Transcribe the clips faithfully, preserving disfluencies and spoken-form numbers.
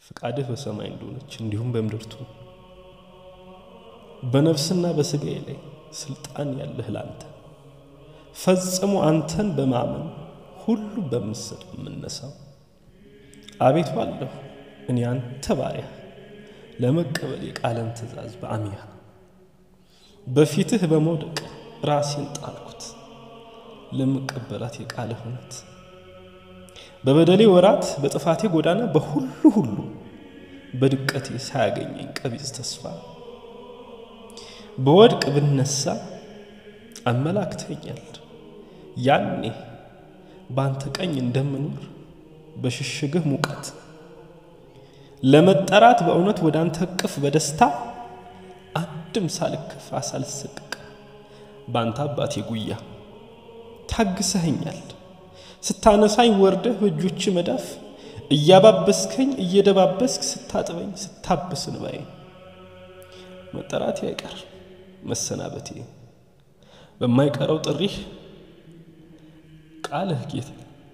ፍቃድህ በሰማይ እንደሆነች እንዲሁም በምድርቱ በነፍስና በስጋዬ ላይ ስልጣን ያለህ ላንተ ፈጽሞ አንተን በማመን ሁሉ በመሰጥ ምንነሳው አቤቱ አለሁ እኔ አንተ ባሪያ ለመቀበል የቃልን ትእዛዝ በአሚያ በፊትህ በመውደቅ ራሴን ጣልኩት ለመቀበላት የቃልህ እውነት በበደሌ ወራት በጥፋቴ ጎዳና በሁሉ ሁሉ በድቀቴ ሳያገኘኝ ቀቢጽ ተስፋ በወድቅ ብነሳ አመላክተኛል ያኔ ባንተ ቀኝ እንደምኖር በሽሽግህ ሙቀት ለመጠራት በእውነት ወዳንተ ቅፍ በደስታ አድም ሳልከፋ ሳልሰቀቅ ባንተ አባቴ ጉያ ታግሰኸኛል ስታነሳኝ ወርደህ በእጆች መዳፍ እያባበስከኝ እየደባበስክ ስታጥበኝ ስታብስን ባይ መጠራቴ አይቀር መሰናበቴ በማይቀረው ጥሪህ ቃልህ ጌታ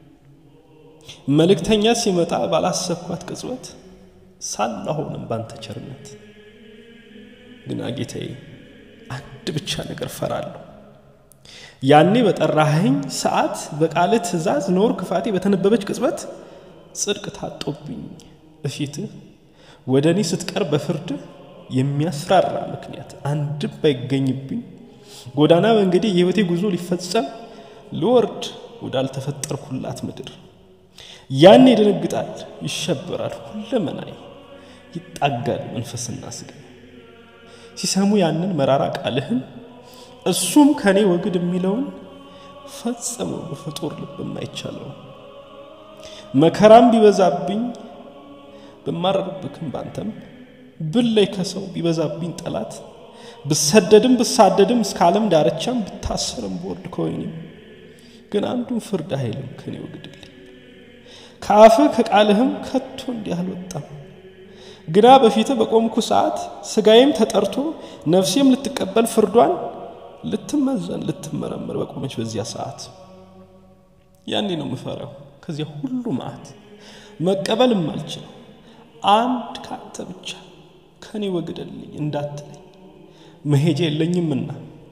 መልእክተኛ ሲመጣ ባላሰብኳት ቅጽበት ሳላሆንም ባንተ ቸርነት ግና ጌታዬ አንድ ብቻ ነገር ፈራለሁ ያኔ በጠራኸኝ ሰዓት በቃል ትእዛዝ ኖር ክፋቴ በተነበበች ቅጽበት ጽድቅ ታጦብኝ በፊትህ ወደኔ ስትቀርብ በፍርድ የሚያስራራ ምክንያት አንድ ባይገኝብኝ ጎዳና መንገዴ የህይወቴ ጉዞ ሊፈጸም ልወርድ ወዳልተፈጠርኩላት ምድር ያኔ ይደነግጣል ይሸበራል ሁለመናይ ይጣጋል መንፈስና ስጋ ሲሰሙ ያንን መራራ ቃልህን እሱም ከኔ ወግድ የሚለውን ፈጽሞ በፍጡር ልብ የማይቻለው መከራም ቢበዛብኝ በማረርብክም ባንተም ብለይ ከሰው ቢበዛብኝ ጠላት ብሰደድም ብሳደድም እስከ ዓለም ዳርቻም ብታሰርም ቦርድ ኮይኒ ግን አንዱን ፍርድ አይልም ከኔ ወግድልኝ ካፈ ከቃልህም ከቶ እንዲያል ወጣም ግራ በፊት በቆምኩ ሰዓት ስጋዬም ተጠርቶ ነፍሴም ልትቀበል ፍርዷን ልትመዘን ልትመረመር በቆመች በዚያ ሰዓት ያኔ ነው መፈራው ከዚያ ሁሉ ማት መቀበል ማልችል አንድ ካንተ ብቻ ከኔ ወግደልኝ እንዳትለኝ መሄጄ የለኝምና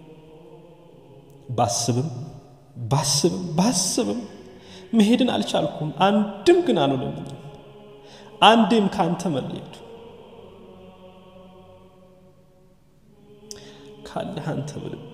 ባስብም ባስብም ባስብም መሄድን አልቻልኩም አንድም ግን አልሆነልኝም አንዴም ካንተ መለየቱ ካለህ አንተ በልቤ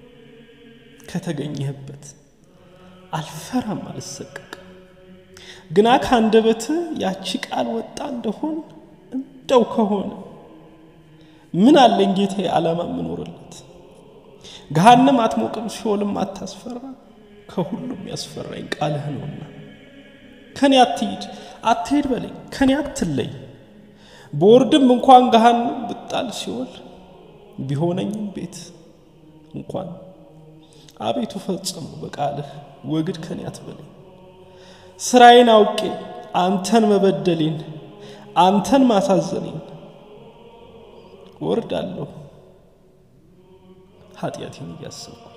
ከተገኘህበት አልፈራም አልሰቀቅ ግና ካንደበት ያቺ ቃል ወጣ እንደሆን እንደው ከሆነ ምን አለኝ ጌታዬ ዓላማ ምኖርለት ገሃነም አትሞቅም ሲኦልም አታስፈራ ከሁሉም ያስፈራኝ ቃልህ ነውና ከኔ አትሂድ አትሄድ በለኝ ከኔ አትለይ ቦርድም እንኳን ገሃነም ብጣል ሲኦል ቢሆነኝም ቤት እንኳን አቤቱ ፈጽሞ በቃልህ ወግድ ከኔ አትበለኝ ስራዬን አውቄ አንተን መበደሌን አንተን ማሳዘኔን ወርዳለሁ ኃጢአቴን ያሰብኩ